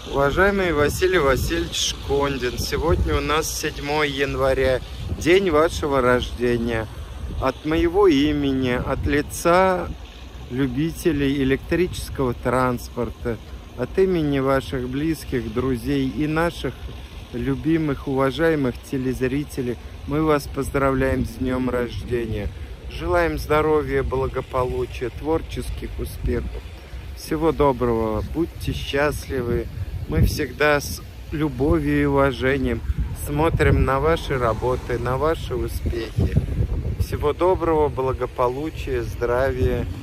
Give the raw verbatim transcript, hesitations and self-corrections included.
Уважаемый Василий Васильевич Шкондин, сегодня у нас седьмое января, день вашего рождения. От моего имени, от лица любителей электрического транспорта, от имени ваших близких, друзей и наших любимых, уважаемых телезрителей, мы вас поздравляем с днем рождения. Желаем здоровья, благополучия, творческих успехов. Всего доброго, будьте счастливы. Мы всегда с любовью и уважением смотрим на ваши работы, на ваши успехи. Всего доброго, благополучия, здравия